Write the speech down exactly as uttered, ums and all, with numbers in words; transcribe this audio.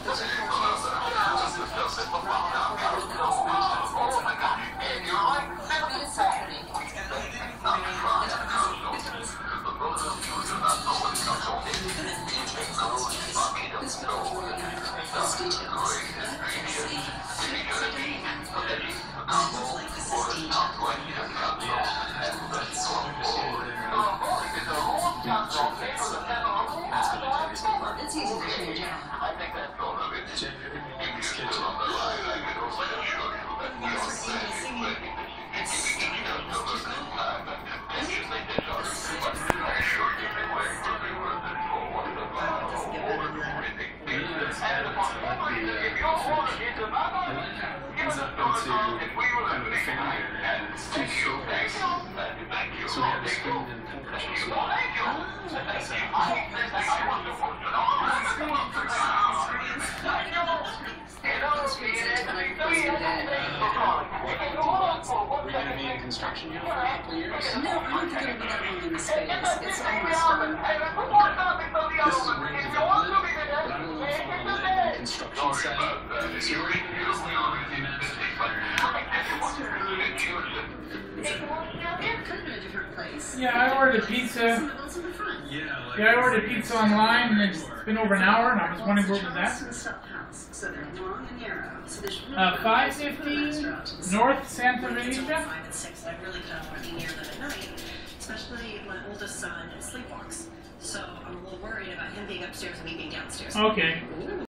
It's easy to change out. So we have a screen and compression as well. We're going to be in construction here for a couple years? No, I'm not going to be that long in the space. It's almost done. This is where we develop it, but I don't know if we'll live in the construction site. So we're going to use the It could have been a different place. Yeah, I ordered a pizza. Yeah, I ordered a pizza online, and it's been over an hour, and I was wondering where it was at. Uh, five fifty North Santa Rita. I really kind of want to be near them at night, especially my oldest son sleepwalks. So I'm a little worried about him being upstairs and me being downstairs. Okay.